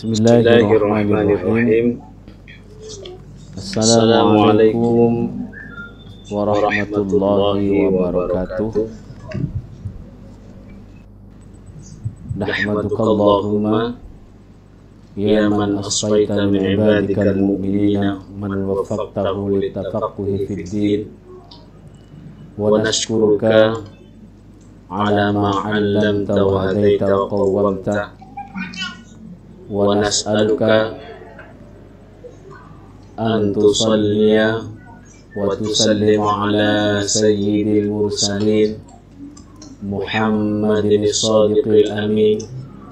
Bismillahirrahmanirrahim. Assalamualaikum warahmatullahi wabarakatuh. Nahmaduka Allahumma ya man asfaita min ibadikal mu'minina man waffaqtahu litafaqquhi fid din, wa nashkuruka ala ma 'allamta wa hadaita wa qawwamta, wa nas'aluka an tusalliya wa tusallimu ala sayyidil mursalin Muhammadin as-sadiqil amin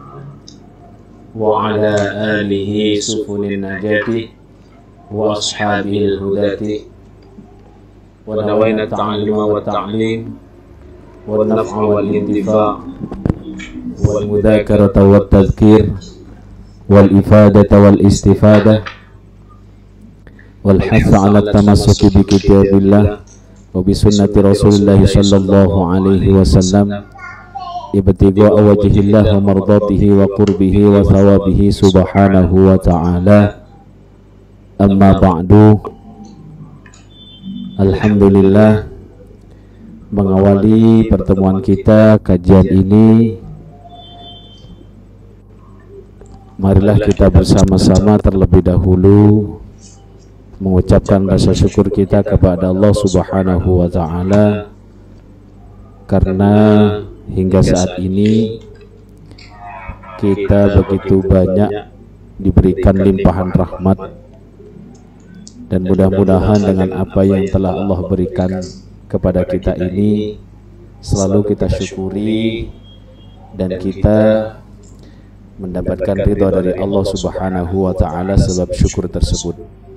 wa ala alihi sufunin najati wa ashabil hudati, wa nawayna ta'alluma wa ta'lim wa naf'a wal intifa' wal mudhakarata wat tadhkir wal ifadata wal istifadah wal hatha ala tamassuki bi kitabillah wa bi sunnati Rasulillah sallallahu alaihi wasallam ibtigha'a wajhillah wa mardatihi wa qurbihi wa thawabihi subhanahu wa ta'ala. Amma ba'du. Alhamdulillah, mengawali pertemuan kita kajian ini, marilah kita bersama-sama terlebih dahulu mengucapkan rasa syukur kita kepada Allah Subhanahu wa ta'ala, karena hingga saat ini kita begitu banyak diberikan limpahan rahmat, dan mudah-mudahan dengan apa yang telah Allah berikan kepada kita ini selalu kita syukuri dan kita mendapatkan ridha dari Allah Subhanahu wa ta'ala sebab syukur tersebut.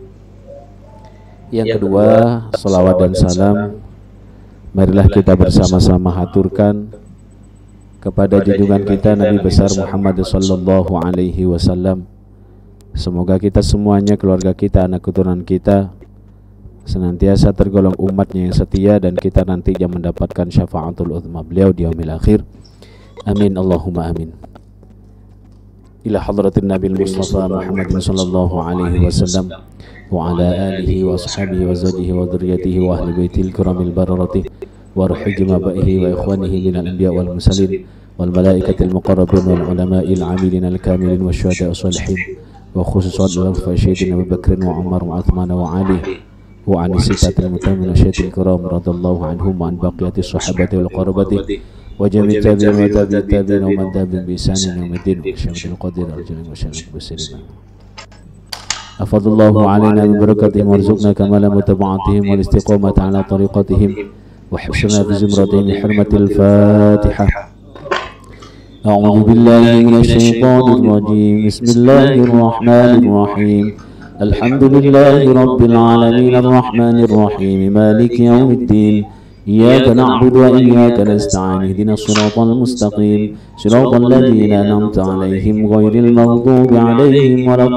Yang kedua, salawat dan salam marilah kita bersama-sama haturkan kepada junjungan kita Nabi besar Muhammad sallallahu alaihi wasallam. Semoga kita semuanya, keluarga kita, anak keturunan kita senantiasa tergolong umatnya yang setia, dan kita nantinya mendapatkan syafaatul uzma beliau di yaumil akhir. Amin Allahumma amin. Ila hadratin Nabi Mustafa Muhammadin sallallahu alaihi wasallam wa ala alihi wa ashabihi wa zawjihi wa dhurriyyatihi wa ahli baitil kiramil bararati wa ruhi jama'ihi wa ikhwanihi minal anbiya wal mursalin wal malaikatil muqarrabin wal ulama'il 'amilin al kamilin wasyuhada'i shalihin wa khususan al fasyidin Abu Bakr wa Umar wa Uthman wa Ali wa an sittatil mutamin asyatil kiram radhiyallahu anhum wa an baqiyati sahabati wal qarabati wa jami' tabi'in wa tabi'in wa man tabi'in bi ihsanin ila yaumid din wa syamsul qadir al-jalil wa syamsul muslimin. Afadallahu alaina bi barakatihim warzuqna kamala mutaba'atihim wal istiqamata ala tariqatihim wa hifzna bi zumratihim bi hurmatil Fatihah. A'udzu billahi minasy syaithanir rajim. Bismillahir rahmanir rahim. Alhamdulillahi rabbil alamin arrahmanir rahim maliki yaumiddin. إياك نعبد وإياك نستعين اهدنا الصراط المستقيم صراط الذين أنعمت عليهم غير المغضوب عليهم ولا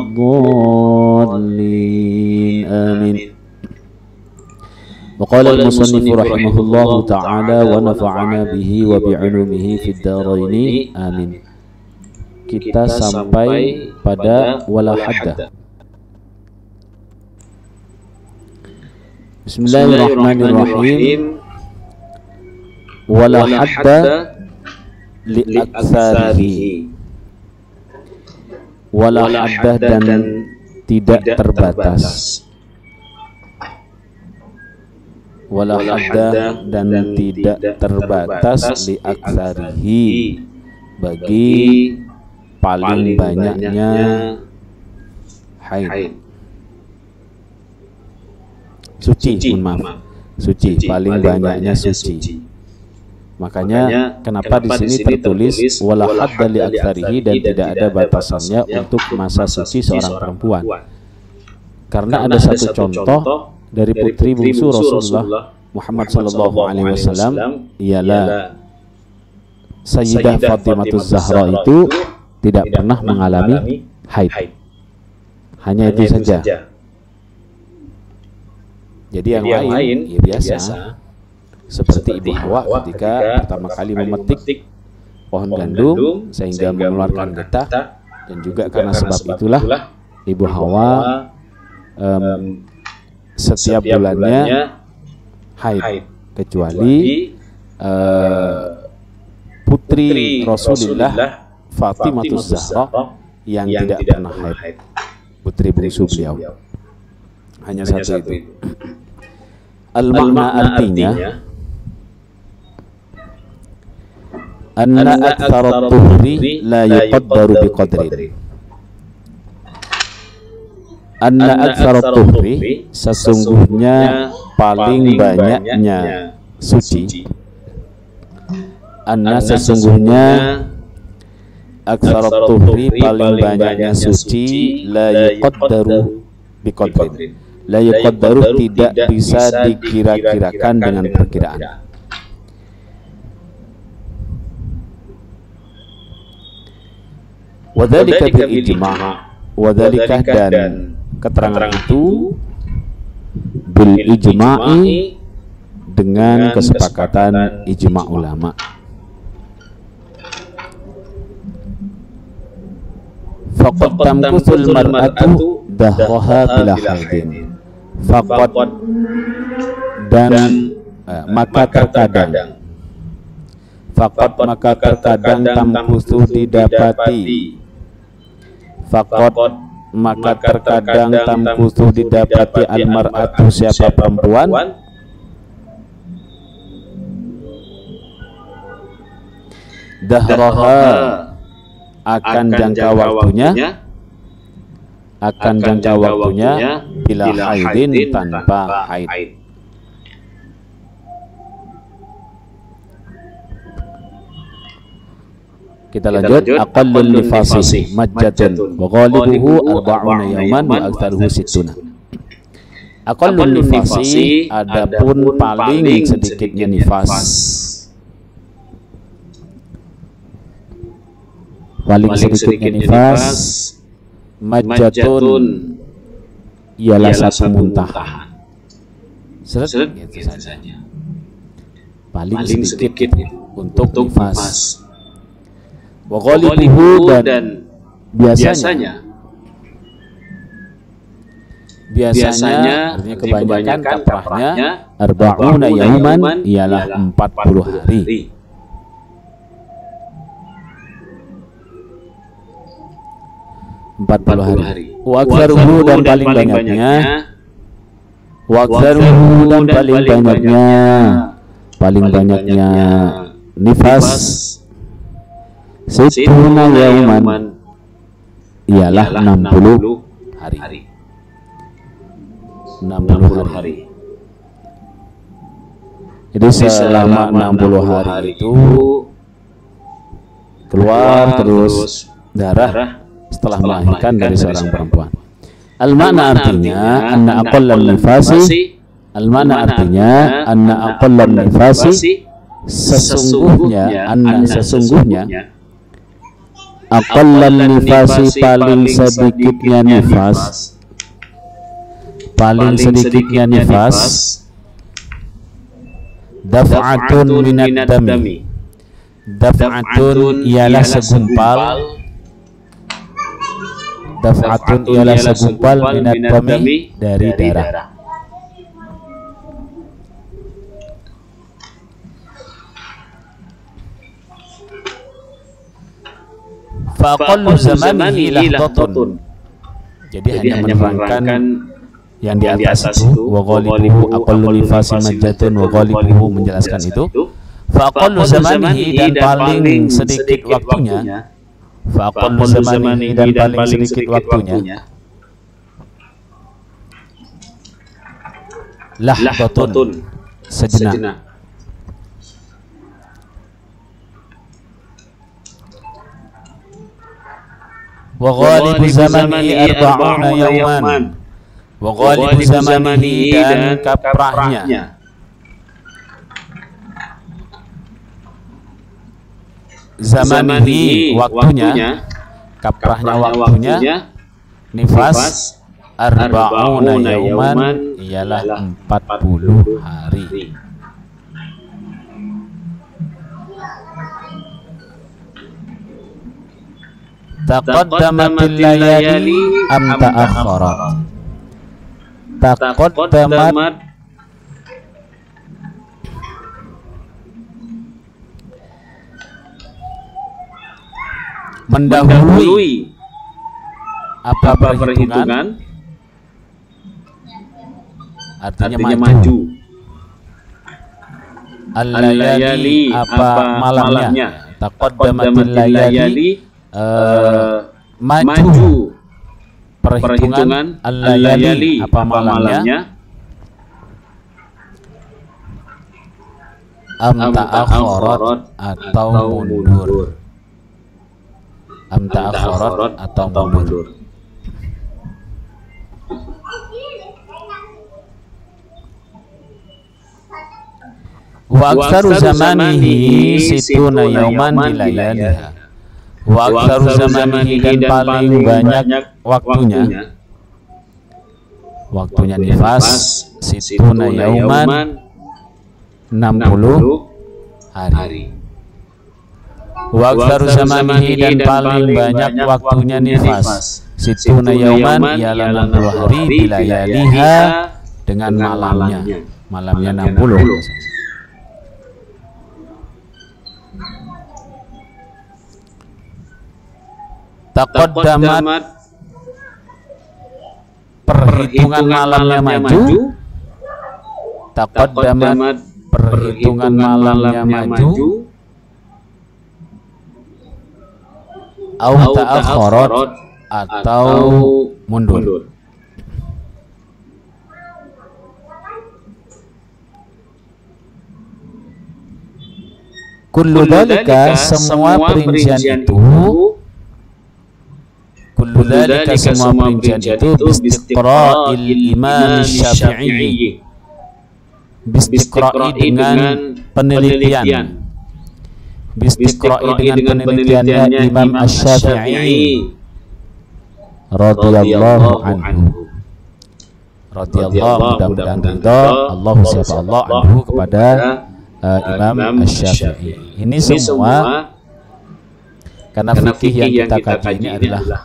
الضالين آمين. وقال المصنف رحمه الله تعالى ونفعنا به وبعلومه في الدارين آمين. Kita sampai pada wala hadda. Bismillahirrahmanirrahim. Wala hadda li aktsarihi. Wala hadda dan tidak terbatas. Wala hadda dan tidak terbatas li aktsarihi, bagi paling banyaknya haid. Suci, maaf. Suci, paling banyaknya suci. Makanya kenapa di sini tertulis wala hadda li aktsarihi dan tidak ada batasannya untuk masa suci seorang perempuan. Karena ada satu contoh dari putri bungsu Rasulullah Muhammad sallallahu alaihi wasallam, ialah Sayyidah Fatimah Zahra itu tidak pernah mengalami haid. Hanya itu saja. Jadi yang lain ya biasa. Seperti Ibu Hawa ketika pertama kali memetik pohon gandum sehingga mengeluarkan getah, Dan juga karena sebab itulah Ibu Hawa setiap bulannya haid, kecuali putri Rasulullah Fatimatus Zahra yang tidak pernah haid, putri bungsu beliau. Hanya satu itu. Al-makna artinya anna aktsara tuhri la yuqaddaru biqadrin. Anna aktsara tuhri, sesungguhnya paling banyaknya suci. Anna, sesungguhnya aktsara tuhri, paling banyaknya suci, la yuqaddaru biqadrin. La yuqaddaru, tidak bisa dikira-kirakan dengan perkiraan. Wadzalika bil ijma', wadzalika, dan keterangan itu bil ijma'i, dengan kesepakatan ijma' ulama. Faqad tamkuthul mar'atu dahraha bila haidin. Faqad, dan maka terkadang, faqad maka terkadang, tamkuthu didapati, faqad maka terkadang, tamkuthu didapati, al-mar'atu siapa perempuan, dahraha akan jangka waktunya, akan jangka waktunya, bila haidin, tanpa haid. Kita lanjut. Aqallul nifasi majjatun wa ghalibuhu arba'una yawman wa aktsaruhu sittuna. Aqallul nifasi, adapun paling sedikitnya nifas, paling sedikitnya nifas, majjatun, ialah satu muntahan. Seret gitu saja. Paling sedikit untuk nifas. Wa ghalibuhu, dan biasanya artinya kebanyakan, kaprahnya, arba'una yauman, ialah 40 hari. 40 hari. Wa aktsaruhu, dan paling banyaknya, wa aktsaruhu, dan paling banyaknya nifas, situna yauman, ialah 60 hari. 60 hari. Jadi selama 60 hari itu keluar terus darah setelah melahirkan dari seorang perempuan. Al-makna artinya anna aqallan nifasi, al-makna artinya anna aqallan nifasi, sesungguhnya, anna sesungguhnya, aqallan nifasi, paling sedikitnya nifas, paling sedikitnya nifas, daf'atun minad dami. Daf'atun ialah segumpal, daf'atun ialah segumpal, minad dami, dari darah. Faqallu zamanihi lahdatun. Jadi hanya menerangkan yang di atas itu, wa ghalibuhu aqallu nifasi majjatun, wa ghalibuhu menjelaskan itu. Faqallu zamanihi, dan paling sedikit waktunya, faqallu zamanihi, dan paling sedikit waktunya, lahdatun, sejenak. Wa ghalibu zamanihi arba'una yawman. Wa ghalibu zamanihi, dan kaprahnya, zamanihi waktunya, kaprahnya waktunya, nifas, arba'una yawman, ialah 40 hari. Taqaddamatil layali am ta'akhkharat. Taqaddamat mendahului apa perhitungan, artinya maju. Al-layali apa malamnya. Taqaddamatil layali maju perhitungan, al-layali apa malamnya, am ta'akhkharat atau mundur. Am ta'akhkharat atau mundur. Wa aktsaru zamanihi situna yauman bilayaliha. Wa aktsaru zamanihi dan paling banyak waktunya nifas situna yauman 60 hari. Wa aktsaru zamanihi dan paling banyak waktunya nifas situna yauman ialah 60 hari bilayaliha dengan malamnya 60. Taqaddamat perhitungan malamnya maju. Taqaddamat perhitungan malamnya maju. Au ta'akhkharat atau mundur. Kullu dzalika semua perincian itu semua perincian itu bistiqra'il Imam Syafi'i, bistiqra'i dengan penelitian, bistiqra'i dengan penelitiannya Imam Asy-Syafi'i radhiyallahu anhu. Radhiyallahu, mudah-mudahan ridha Allah siapa Allah anhu kepada Imam Asy-Syafi'i. Ini semua karena fikih yang kita kaji ini adalah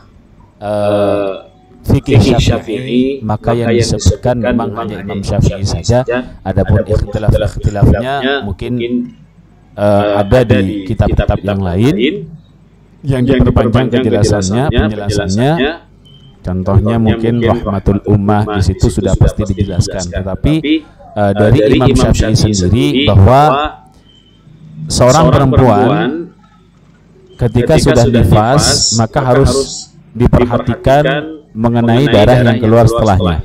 fikih Syafi'i, maka yang disebutkan memang hanya Imam Syafi'i saja. Adapun ikhtilaf-ikhtilafnya mungkin ada di kitab-kitab yang lain yang diperpanjang penjelasannya. Contohnya mungkin Rahmatul Ummah, di situ sudah pasti dijelaskan. Tetapi dari Imam Syafi'i sendiri bahwa seorang perempuan ketika sudah nifas maka harus diperhatikan mengenai darah yang keluar setelahnya.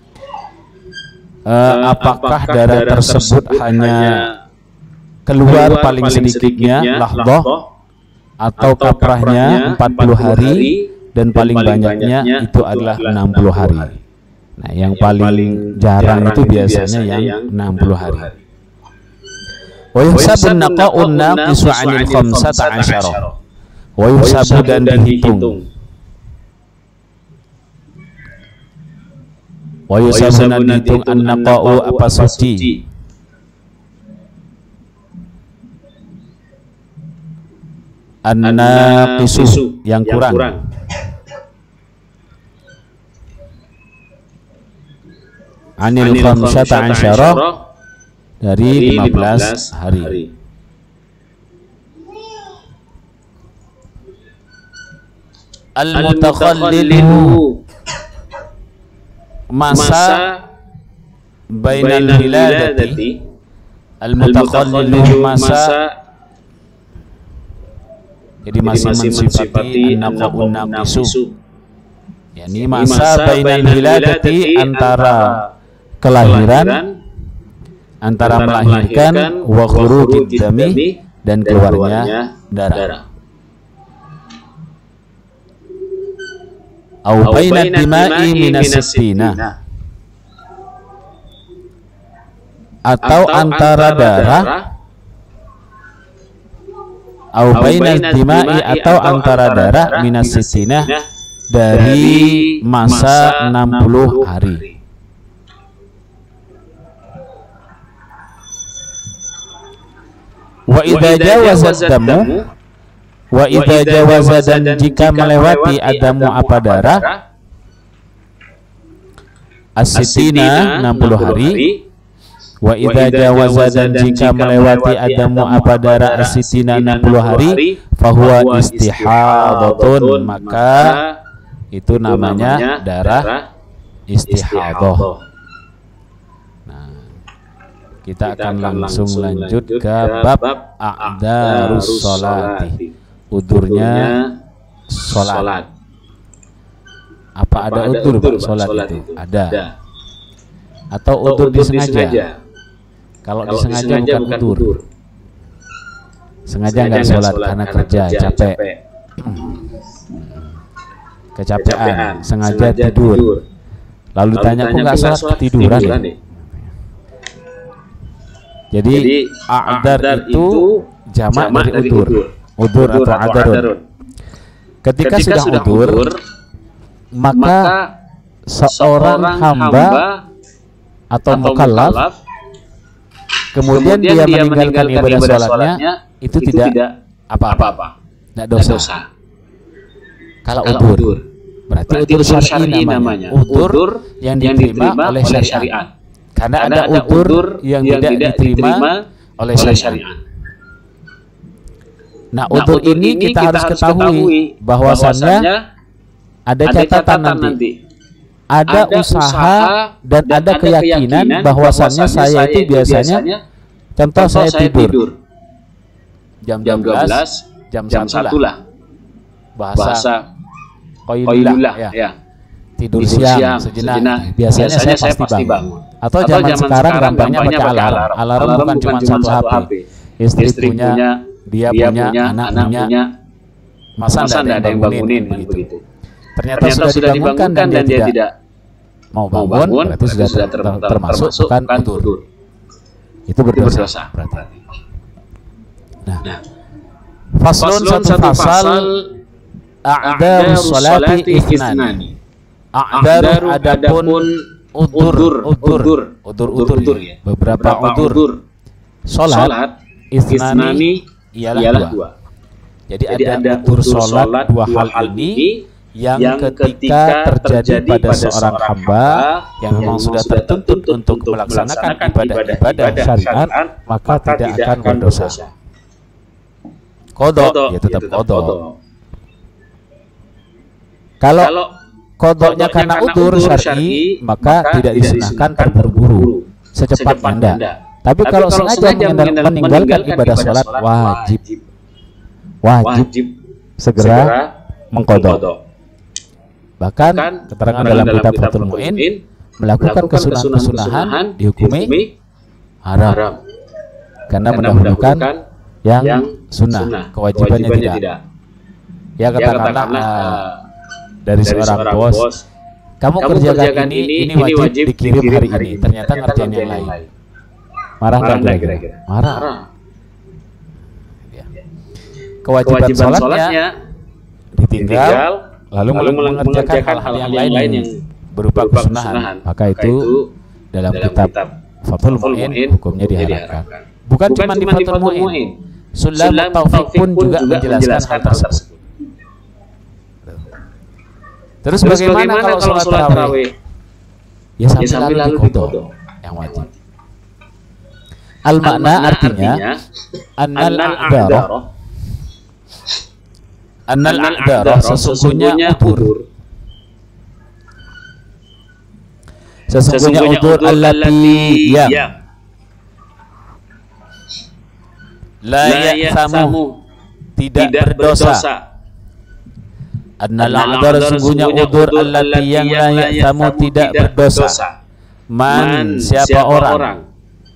Apakah darah tersebut hanya keluar paling sedikitnya lahdah atau kaprahnya 40 hari dan paling banyaknya itu adalah 60 hari. Nah, yang paling jarang itu biasanya yang 60 hari. Wa yuhsabun naqa'un naqisu 'anil 15. Wa yuhsabu dan dihitung. Wa yuhsabu dan dihitung an-naqa'u apa suci. An-naqisu yang kurang. Anil 15 dari 15 hari. Al-mutakhallilu masa bainal wiladati. Al-mutakhallilu masa, jadi masih mensifati an-naqa'un naqisu, yakni masa bainal wiladati antara kelahiran, antara melahirkan, wa khurujid dami dan keluarnya darah. Au bainad dima'i minas sittina, atau antara darah, au bainad dima'i atau antara darah minas sittina dari masa 60 hari. Wa idza jawazad damu Wa idza jawaza, dan jika melewati adamu apa darah as-sitina 60 hari. Wa idza jawaza, dan jika melewati adamu apa darah as-sitina 60 hari, fahuwa istihadatun, maka itu namanya darah istihadah. Nah, kita akan langsung lanjut ke bab a'darus sholati, udurnya sholat. Apa ada udur Pak sholat itu? Ada. Atau udur disengaja? Kalau disengaja bukan udur. Sengaja nggak sholat karena kerja capek, kecapean, sengaja tidur. Lalu tanya, kok nggak sholat, ketiduran ya? Jadi a'dar itu jamak dari udur. Udur atau adarun. Ketika sudah udur, maka seorang hamba atau mukallaf kemudian dia meninggalkan ibadah sholatnya, itu tidak apa-apa, tidak dosa. Kalau udur, berarti udur syar'i namanya, udur yang diterima oleh syariat. Karena ada udur yang tidak diterima oleh syariat. Nah, udur ini kita harus ketahui bahwasannya ada catatan nanti. Ada usaha dan ada keyakinan bahwasannya saya itu biasanya, contoh saya tidur jam 12, jam 1 lah, bahasa qailullah ya. Tidur siang sejenak, biasanya saya pasti bangun. Atau zaman sekarang gampangnya pakai alarm. Alarm bukan cuma satu HP. Istri punya, dia punya, anak punya. Masa tidak ada yang bangunin begitu. Ternyata sudah dibangunkan dan dia tidak mau bangun, berarti sudah termasuk bukan udur. Itu berdosa berarti. Nah, faslun, satu fasal, a'darus sholati ithnani. A'dar adapun udur ya. Beberapa udur sholat ithnani ialah 2. Jadi ada udur sholat 2 hal ini yang ketika terjadi pada seorang hamba yang memang sudah tertuntut untuk melaksanakan ibadah syariat, maka tidak akan berdosa. Qadha, ya tetap qadha. Kalau qadhanya karena udzur syar'i, maka tidak disunahkan terburu-buru, secepat Anda. Tapi kalau sengaja meninggalkan ibadah sholat, wajib segera mengqadha. Bahkan keterangan dalam kitab Fathul Mu'in, melakukan kesunahan dihukumi haram karena mendahulukan yang sunnah, kewajibannya tidak. Ya katakanlah dari seorang bos, kamu kerjakan ini wajib dikirim hari ini, ternyata ngerjain yang lain. Marah nggak kira-kira? Marah. Kewajiban sholatnya ditinggal, lalu mengerjakan hal-hal yang lain yang berupa kesunahan, maka itu dalam kitab Fathul Mu'in hukumnya diharamkan. Bukan cuma di Fathul Mu'in, Sulamut Taufiq pun juga menjelaskan hal tersebut. Terus bagaimana kalau sholat tarawih? Ya sambil lalu diqadha yang wajib. Al-makna artinya annal a'dara sesungguhnya udur. Sesungguhnya udur allati yang la ya'samu tidak berdosa. Annal a'dara sesungguhnya udur allati yang la ya'samu tidak berdosa. Man siapa orang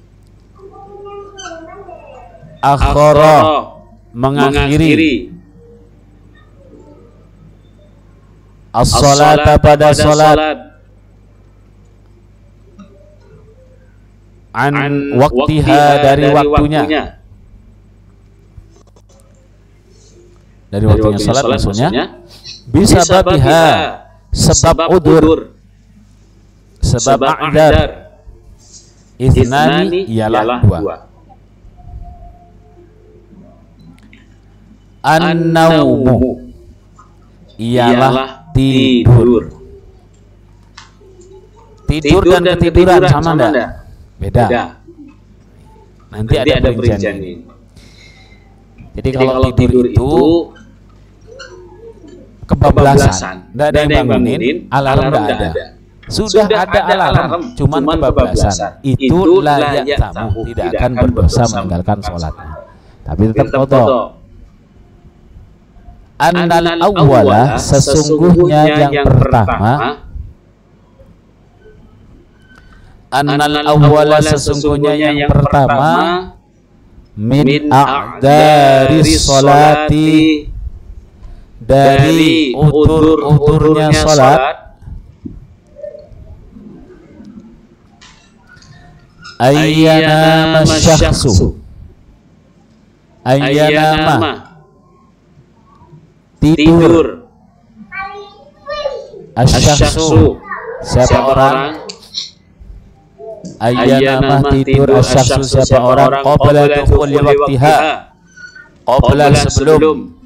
akhara mengakhiri as-salata pada salat an waktiha dari waktunya salat maksudnya bisa babiha sebab udur sebab a'dar ithnani ialah 2. An-naumu ialah tidur. Tidur dan ketiduran sama enggak? Beda. Nanti ada perinciannya. Jadi kalau tidur itu kebablasan, enggak ada yang bangunin, alarm enggak ada. Sudah ada alarm, cuman kebablasan. Itu layak tamu, tidak akan berdosa meninggalkan sholatnya. Tapi tetap qadha. Annal awwala, sesungguhnya yang pertama. Annal awwala, sesungguhnya yang pertama. Min a'dari sholati, dari utur-uturnya sholat. Ayyanama syakhsu, ayyanama tidur, asyakhsu siapa orang, ayyanama tidur, asyakhsu siapa orang, qabla dukhuli waqtiha, qabla sebelum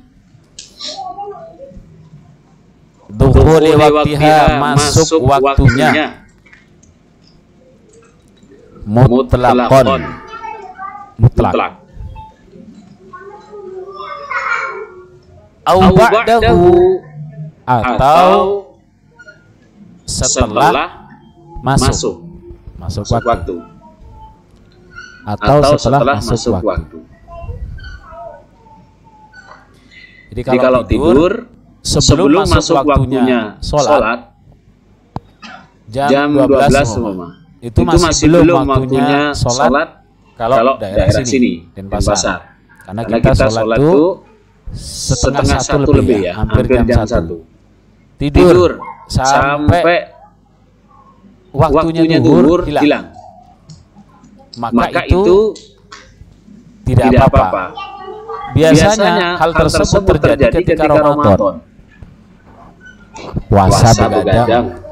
dukhuli waqtiha masuk waktunya, mutlaqan mutlak, au ba'dahu atau setelah masuk waktu, atau setelah masuk waktu. Jadi kalau tidur sebelum masuk waktunya sholat jam 12 itu masih belum waktunya sholat kalau daerah sini Denpasar. Karena kita sholat itu setengah satu lebih ya, hampir jam 1. Tidur sampai waktunya zuhur hilang. Maka itu tidak apa-apa. Biasanya hal tersebut terjadi ketika Ramadan. Puasa begadang,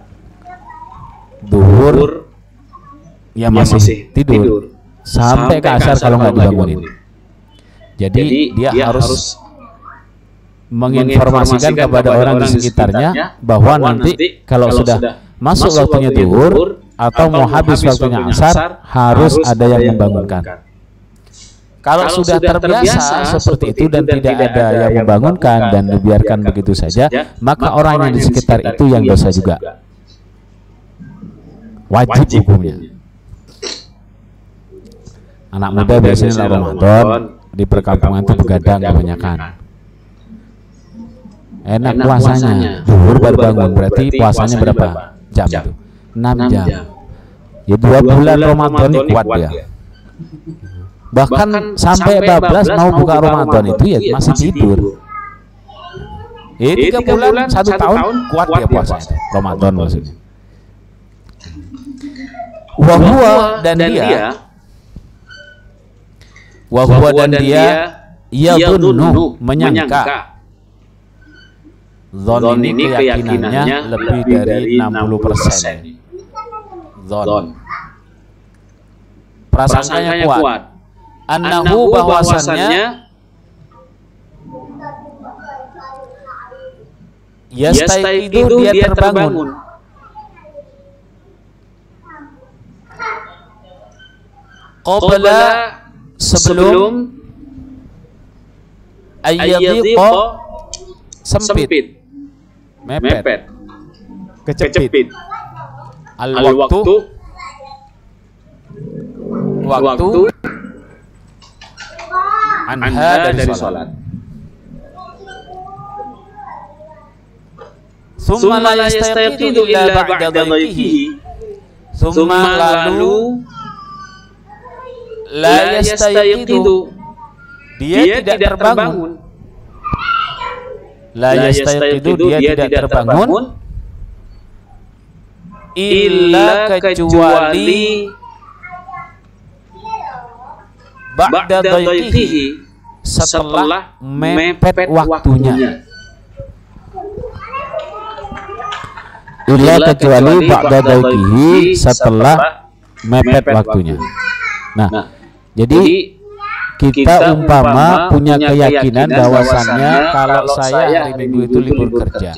zuhur ya masih tidur sampai ke asar kalau nggak dibangunin. Jadi dia harus menginformasikan kepada orang di sekitarnya bahwa nanti kalau sudah masuk waktunya zuhur atau mau habis waktunya asar harus ada yang membangunkan. Kalau sudah terbiasa seperti itu dan tidak ada yang membangunkan dan dibiarkan begitu saja, maka orang yang di sekitar itu yang dosa juga. Wajib hukumnya. Anak muda biasanya Ramadan di perkampungan itu begadang kebanyakan. Enak puasanya, zuhur baru bangun, berarti puasanya berapa jam itu? 6 jam. Ya 2 bulan Ramadan ini kuat ya. Bahkan sampai 14 mau buka Ramadan itu ya masih tidur. 3 bulan 1 tahun kuat dia puasa Ramadan maksudnya. Wahwa dan dia yadunnu menyangka, dzon ini keyakinannya lebih dari 60%. Dzon prasangkanya kuat, annahu bahwasannya yastaiqidu dia terbangun, qabla sebelum ayyadhiqa sempit, mepet, kecepit, waktu anha dari sholat. Summa la yastaqidu illa ba'da dhaiqihi, summa lalu la yastaqidu dia tidak terbangun, la yastaqidu dia tidak terbangun illa kecuali ba'da dhaiqihi setelah mepet waktunya, illa kecuali ba'da dhaiqihi setelah mepet waktunya. Nah, jadi kita umpama punya keyakinan bahwasannya kalau saya hari Minggu itu libur kerja,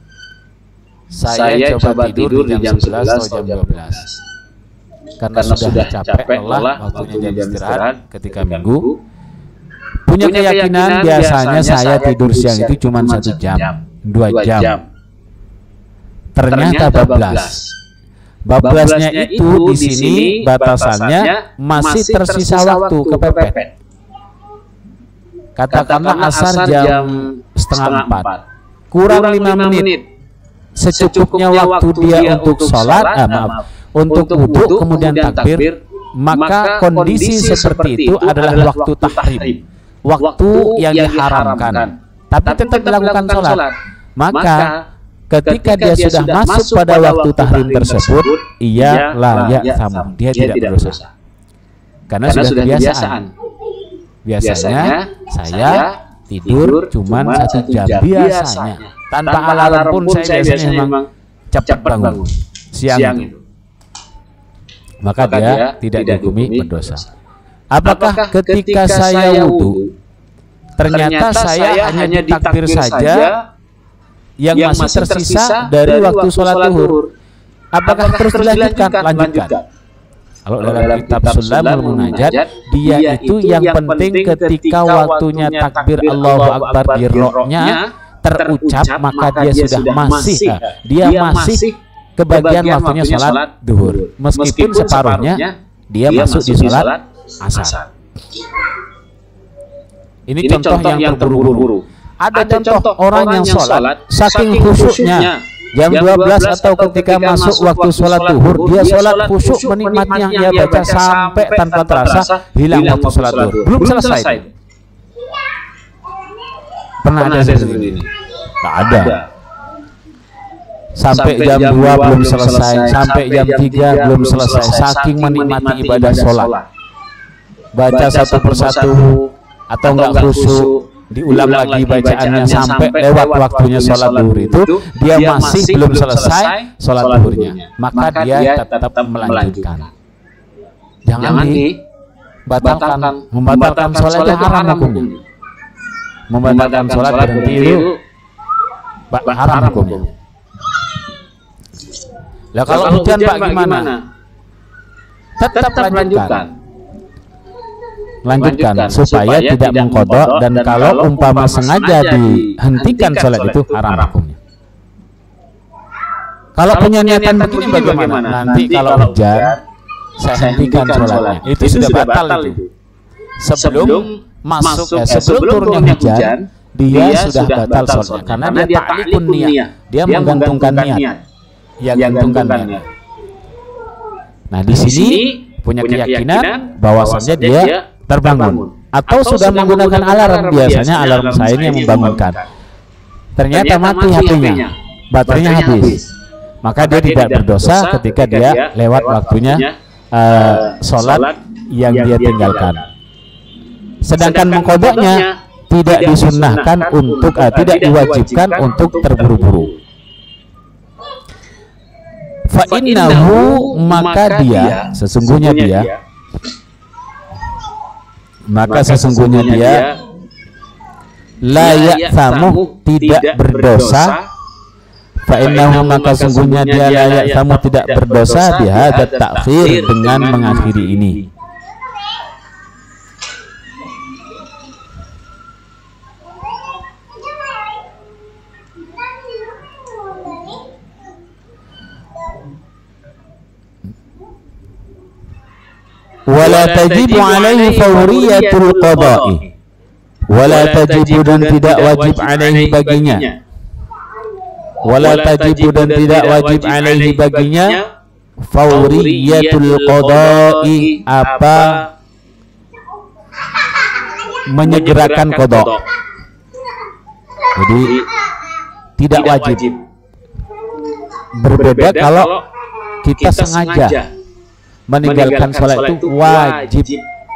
saya coba tidur di jam 11 atau jam 12 karena sudah capek lelah, waktunya jam istirahat ketika Minggu. Punya keyakinan biasanya saya tidur siang itu cuma 1 jam, 2 jam. Ternyata bablasnya itu di sini batasannya masih tersisa waktu kepepet. Katakanlah asar jam setengah 4, kurang 5 menit. Secukupnya waktu dia untuk sholat, untuk wudhu kemudian takbir, maka kondisi seperti itu adalah waktu tahrim, waktu yang diharamkan, tapi tetap dilakukan sholat. Maka ketika dia sudah masuk pada waktu tahrim tersebut, ia layak tamu, dia tidak berdosa karena sudah kebiasaan. Biasanya saya tidur cuma 1 jam biasanya, tanpa alarm pun saya biasanya memang cepat bangun siang itu. Maka dia tidak dihukumi berdosa. Apakah ketika saya wudhu ternyata saya hanya ditakbir saja yang masih tersisa dari waktu sholat zuhur, apakah terus dilanjutkan? Lanjutkan. Kalau dalam kitab Sulamul Munajat, dia itu yang penting ketika waktunya takbir Allahu Akbar di roknya terucap, maka dia sudah masih kebagian waktunya sholat zuhur, meskipun separuhnya dia masuk di sholat asar. Ini contoh yang terburu-buru. Ada contoh orang yang sholat saking khusyuknya jam 12 atau ketika masuk waktu sholat zuhur, dia sholat khusyuk menikmati yang ia baca sampai tanpa terasa hilang waktu sholat zuhur, belum selesai. Pernah ada seperti ini? Tak ada. Sampai jam 2 belum selesai, sampai jam 3 belum selesai, saking menikmati ibadah sholat. Baca satu persatu atau enggak khusyuk, diulang lagi bacaannya sampai lewat waktunya sholat zuhur itu, dia masih belum selesai sholat zuhurnya, maka dia tetap melanjutkan. Jangan dibatalkan. Membatalkan sholat itu haram hukumnya. Membatalkan sholat berhenti itu haram hukumnya. Lah kalau hujan Pak gimana? Tetap lanjutkan supaya tidak mengkodok, dan kalau umpama sengaja dihentikan sholat itu haram hukumnya. Kalau punya niatan begini bagaimana? Nanti kalau hujan saya hentikan sholatnya, itu sudah batal itu. Sebelum masuk sebelum turunnya hujan, dia sudah batal sholatnya karena dia ta'liqun niat, dia menggantungkan niat. Nah di sini punya keyakinan bahwasannya dia terbangun atau sudah menggunakan alarm. Biasanya alarm saya ini yang membangunkan, ternyata mati HP-nya, baterainya habis, maka dia tidak berdosa ketika dia lewat waktunya sholat yang dia tinggalkan. Sedangkan mengkodoknya tidak disunnahkan untuk tidak diwajibkan untuk terburu-buru. Fa'innahu, maka dia sesungguhnya dia la ya'thamu, tidak berdosa. Fa'innahu, maka sesungguhnya dia la ya'thamu, tidak berdosa bihadat ta'khir, dengan mengakhiri ini. Wala tajibu alaihi fawriyatul qada'i, wala tajibu, dan tidak wajib alaihi baginya, wala tajibu, dan tidak wajib alaihi baginya fawriyatul qada'i, apa menyegerakan qada'. Jadi tidak wajib. Berbeda kalau kita sengaja meninggalkan sholat itu wajib.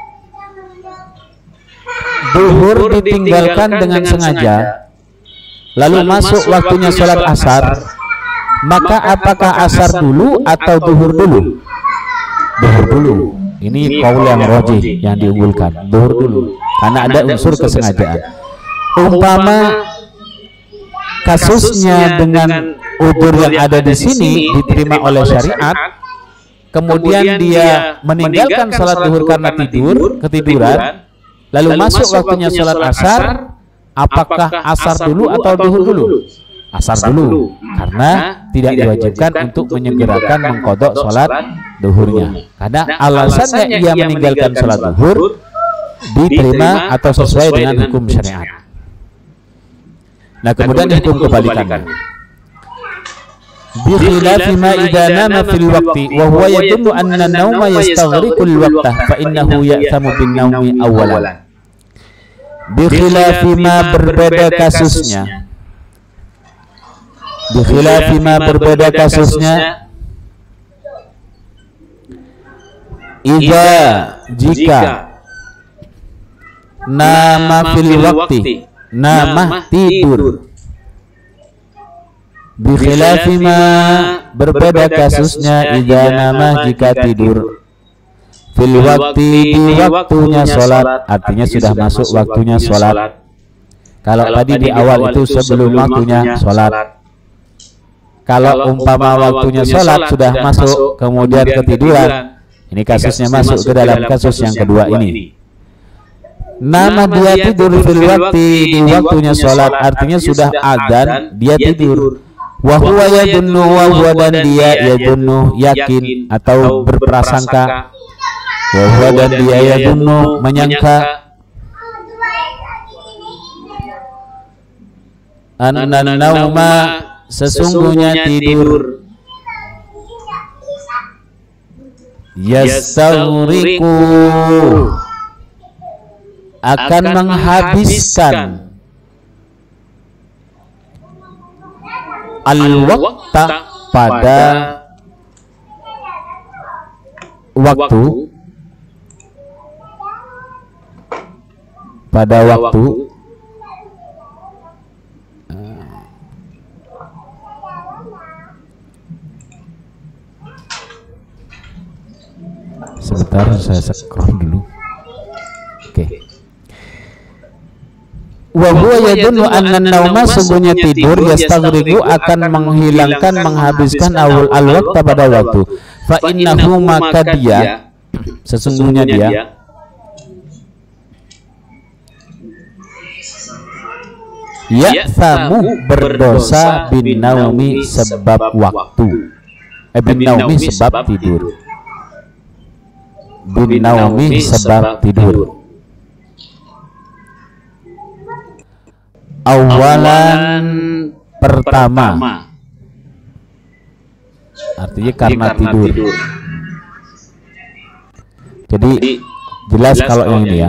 Zuhur ditinggalkan dengan sengaja, lalu masuk waktunya sholat asar, maka apakah asar dulu atau zuhur dulu? Zuhur dulu. Ini qaul yang rajih, yang diunggulkan, zuhur dulu, karena ada unsur kesengajaan. Umpama kasusnya dengan udzur yang ada di sini diterima oleh syariat, kemudian dia meninggalkan sholat zuhur karena ketiduran, lalu masuk waktunya sholat asar, apakah asar dulu atau zuhur dulu? Asar dulu, karena tidak diwajibkan untuk menyegerakan mengqadha sholat zuhurnya, karena alasannya ia meninggalkan sholat zuhur diterima atau sesuai dengan hukum syariat. Nah, kemudian hukum kebalikannya, bi khilafi ma idza nama fil waqti wa huwa yadullu anna an-nawma yastaghriqu al-waqta fa innahu ya'tamu bin nawmi awwalan. Bi khilafi ma berbeda kasusnya, bi khilafi ma berbeda kasusnya, jika nama fil waqti, nama tidur, bi khilafi ma berbeda kasusnya, idza nama jika tidur, fil waqti di waktunya sholat, artinya sudah masuk waktunya sholat. Kalau tadi di awal itu sebelum waktunya sholat. Kalau umpama waktunya sholat sudah masuk kemudian ketiduran, ini kasusnya masuk ke dalam kasus yang kedua ini. Nama dia tidur fil waqti di waktunya sholat, artinya sudah adzan dia tidur. Wa huwa yadunnu, wa huwa dan dia yadunnu yakin atau berprasangka, wa huwa dan dia yadunnu menyangka, anna nauma sesungguhnya tidur, yastaghriqu akan menghabiskan al-waqta pada waktu, sebentar saya scroll dulu. Oke. Wa huwa yadunnu anna nauma sungguhnya tidur yastaghriqu akan menghilangkan menghabiskan awal al-waqta pada waktu. Fa innahu maka dia sesungguhnya dia ya'thamu berdosa bin naumi sebab waktu. Bin naumi sebab tidur. Bin naumi sebab tidur. Awalan pertama, artinya karena tidur. Jadi jelas kalau yang ini ya,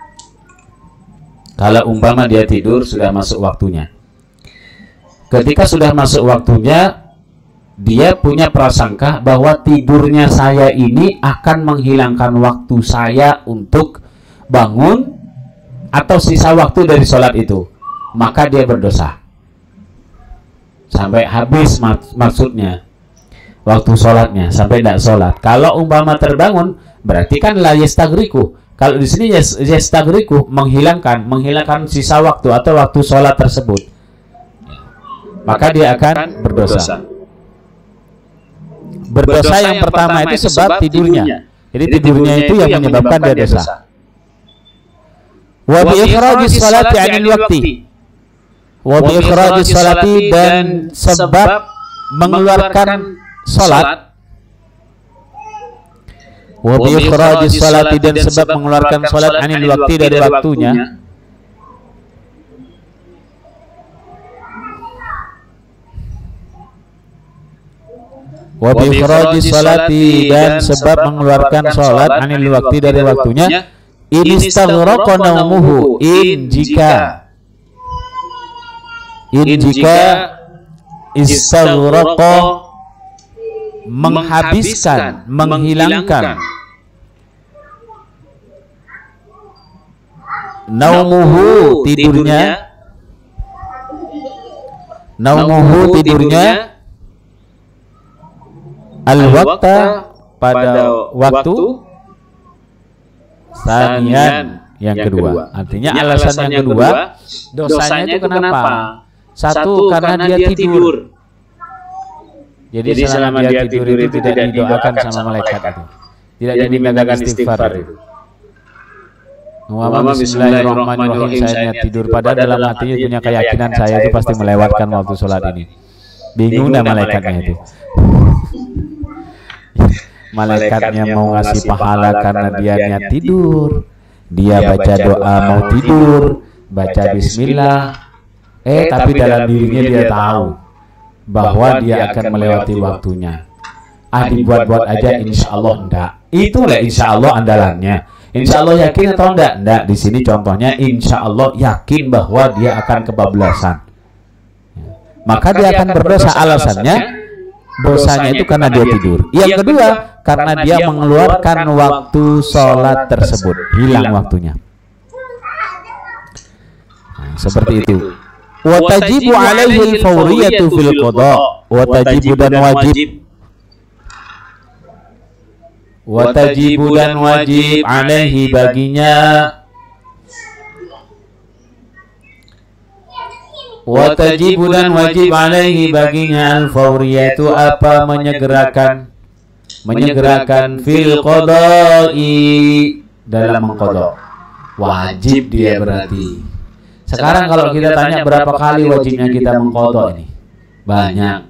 kalau umpama dia tidur sudah masuk waktunya. Ketika sudah masuk waktunya, dia punya prasangka bahwa tidurnya saya ini akan menghilangkan waktu saya untuk bangun atau sisa waktu dari sholat itu, maka dia berdosa sampai habis, maksudnya waktu sholatnya sampai tidak sholat. Kalau umpama terbangun berarti kan la yastaghriqu. Kalau di sini yastaghriqu menghilangkan sisa waktu atau waktu sholat tersebut, maka dia akan berdosa. Berdosa yang pertama itu sebab tidurnya. Jadi tidurnya itu yang menyebabkan dia dosa. Wa bi ikhrajis sholati 'anil waqti. Wa bi ikhrajis sholati, dan sebab mengeluarkan sholat. Wa bi ikhrajis sholati, dan sebab mengeluarkan sholat 'anil waqti dari waktunya. Wa bi ikhrajis sholati, dan sebab mengeluarkan sholat 'anil waqti dari waktunya. In istaghraqa naumuhu, jika istaghraqa menghabiskan, menghilangkan, naumuhu tidurnya, al-waqta pada waktu, Sanian, yang kedua. Artinya alasan yang kedua, dosanya itu kenapa? Satu, karena dia tidur. Jadi selama dia tidur itu tidak didoakan sama malaikat itu. Tidak dimintakan istighfar itu. Bismillahirrahmanirrahim, saya niat tidur, padahal dalam hatinya punya keyakinan saya itu pasti melewatkan waktu sholat ini. Bingung dah malaikatnya itu. Malaikatnya mau ngasih pahala karena dia niat tidur. Dia baca doa mau tidur, baca bismillah. Tapi dalam dirinya dia tahu bahwa dia akan melewati waktunya. Dibuat-buat aja, insya Allah enggak. Itulah insya Allah andalannya. Insya Allah yakin atau enggak? Enggak. Di sini contohnya insya Allah yakin bahwa dia akan kebablasan. Maka dia akan berdosa. Alasannya dosanya itu karena dia tidur. Yang kedua, karena dia mengeluarkan waktu sholat tersebut, hilang waktunya. Seperti itu. Watajibu alaihi al-fawriyatu fil qada. Watajibu dan wajib. Watajibu dan wajib alaihi baginya. Watajibu dan wajib alaihi baginya al-fawriyatu apa? Menyegerakan fil qada'i, dalam mengqada. Wajib dia berarti. Sekarang kalau kita tanya berapa kali wajibnya kita mengqada ini? Banyak.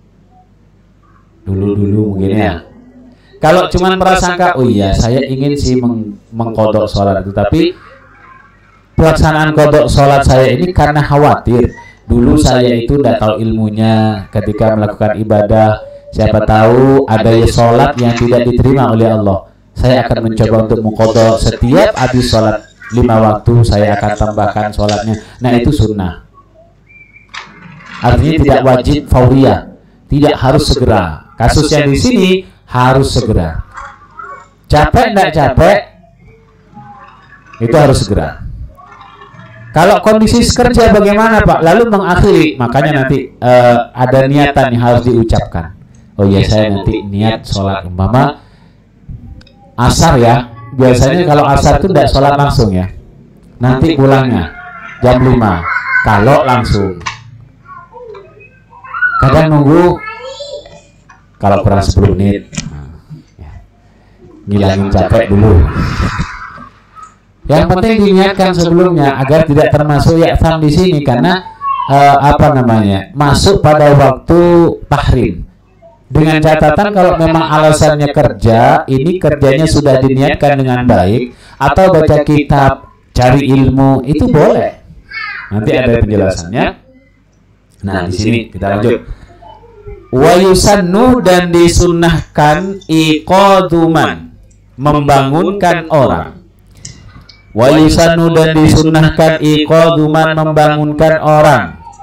Dulu mungkin ya. Kalau cuma prasangka, oh iya saya ingin sih mengqada sholat itu, tapi pelaksanaan qada sholat saya ini karena khawatir. Dulu saya itu tidak tahu ilmunya ketika melakukan ibadah. Siapa tahu ada sholat yang tidak diterima oleh Allah. Saya akan mencoba untuk mengqada setiap habis sholat 5 waktu, saya akan tambahkan sholatnya. Nah itu sunnah. Artinya tidak wajib fauriyah, tidak harus segera. Kasus yang di sini harus segera. Capek tidak capek, itu harus segera. Kalau kondisi kerja bagaimana Pak? Lalu mengakhiri, makanya nanti ada niatan yang harus diucapkan. Oh iya, saya nanti niat sholat umpama asar ya. Biasanya kalau asar itu tidak sholat langsung ya. Nanti pulangnya jam 5. Kalau langsung, kadang nunggu kalau kurang 10 menit. Ngilangin capek dulu. Yang penting diniatkan sebelumnya agar tidak termasuk ya'tham di sini karena masuk pada waktu tahrim. Dengan catatan kalau memang alasannya kerja, ini kerjanya sudah diniatkan dengan baik, atau baca kitab, cari ilmu, itu boleh. Nanti ada penjelasannya. Nah, di sini kita lanjut. Wa yusannu, dan disunnahkan iqaduman, membangunkan orang. Wa yusannu, dan disunnahkan iqaduman, membangunkan orang.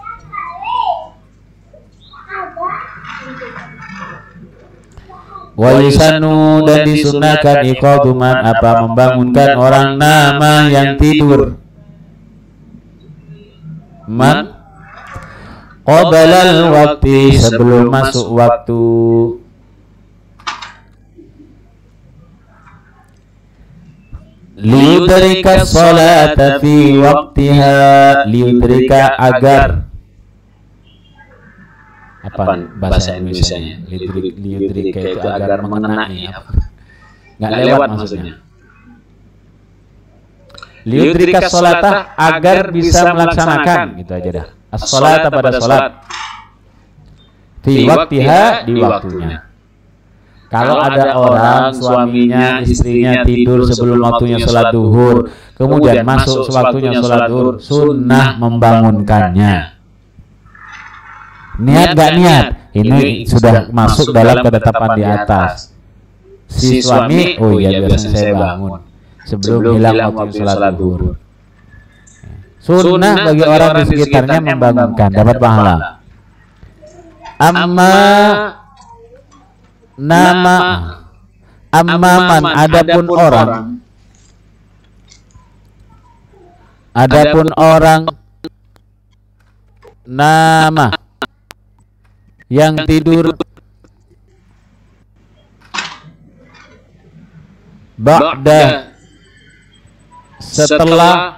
Wa yusannu, dan disunahkan iqaduman apa? Membangunkan orang nama yang tidur. Man qabalal waktu, sebelum masuk waktu. Liudrika sholata fi waktiha, liudrika agar apa bahasa Indonesia-nya? Liudrika itu agar mengenai, nggak lewat maksudnya. Liudrika sholata, agar bisa melaksanakan, gitu aja dah. As-sholata, pada sholat. Fi waktiha, di waktunya. Kalau ada orang suaminya, istrinya tidur sebelum waktunya sholat duhur, kemudian masuk sewaktunya sholat duhur, sunnah membangunkannya. Niat gak niat, ini sudah masuk dalam ketetapan di atas. Si suami, oh iya biasanya saya bangun sebelum hilang waktu sholat duhur. Sunnah bagi orang di sekitarnya membangunkan, dapat pahala. Amman, adapun orang nama yang tidur ba'da setelah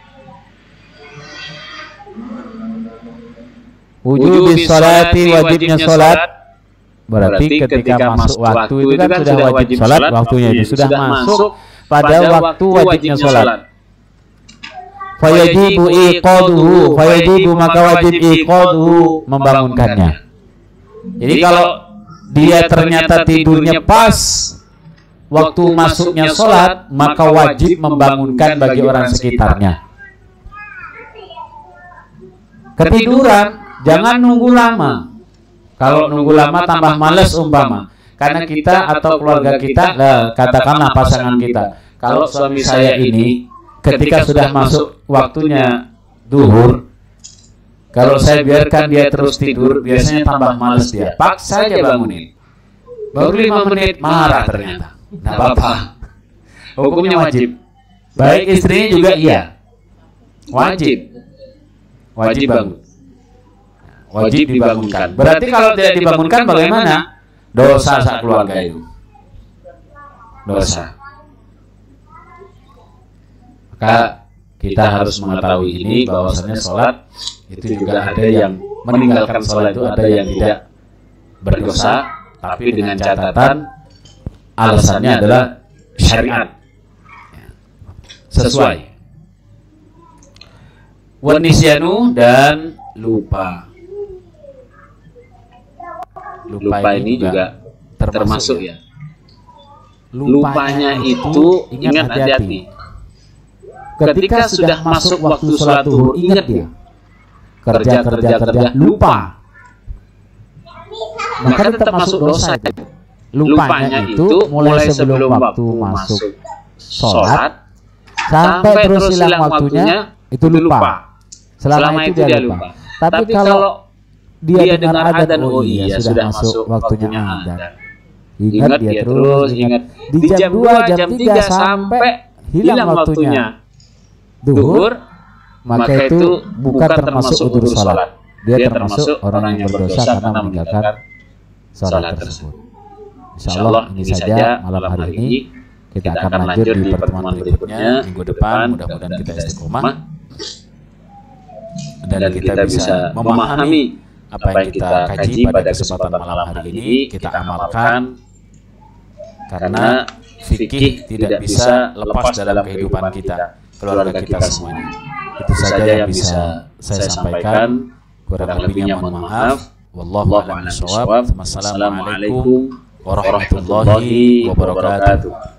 wujubis sholati, wajibnya sholat. Berarti ketika masuk waktu itu kan sudah wajib sholat, waktunya itu sudah masuk pada waktu wajibnya sholat. Fayajibu iqaduhu, fayajibu maka wajib iqaduhu, membangunkannya. Jadi kalau dia ternyata tidurnya pas waktu masuknya sholat, maka wajib membangunkan bagi orang sekitarnya. Ketiduran, jangan nunggu lama. Kalau nunggu lama tambah males umpama. Karena kita atau keluarga kita, katakanlah pasangan kita, kalau suami saya ini ketika sudah masuk waktunya duhur, kalau saya biarkan dia terus tidur, biasanya tambah males dia. Paksa aja bangunin. Baru 5 menit marah ternyata. Nggak apa-apa. Hukumnya wajib. Baik istrinya juga iya. Wajib. Wajib bangun. Wajib dibangunkan. Berarti kalau tidak dibangunkan bagaimana? Dosa sak keluarga itu. Dosa. Maka kita harus mengetahui ini bahwasanya sholat itu juga ada yang meninggalkan sholat itu ada yang tidak berdosa, tapi dengan catatan alasannya adalah syariat sesuai. Wan nisyanu dan lupa. Lupa ini juga termasuk ya. Lupanya itu ingat hati-hati. Ketika sudah masuk waktu sholat zuhur, ingat dia. Kerja, lupa. Maka tetap masuk dosa itu. Lupanya itu mulai sebelum waktu masuk sholat sampai terus hilang waktunya itu lupa. Selama itu dia lupa. Tapi kalau dia dengar adzan, oh iya sudah masuk waktunya adzan. Ingat dia terus, ingat. Di jam 2, jam 3 sampai hilang waktunya duhur, maka itu bukan termasuk udzur salat. Dia termasuk orang yang berdosa karena meninggalkan salat tersebut. Insyaallah ini saja malam hari ini. Kita akan lanjut di pertemuan berikutnya minggu depan. Mudah-mudahan kita istiqomah dan kita bisa memahami apa yang kita kaji pada kesempatan malam hari ini, kita amalkan, karena fikih tidak bisa lepas dalam kehidupan kita, keluarga kita semuanya. Itu saja yang bisa saya sampaikan. Kurang lebihnya mohon maaf. Wallahu a'lam bishawab. Wassalamualaikum warahmatullahi wabarakatuh.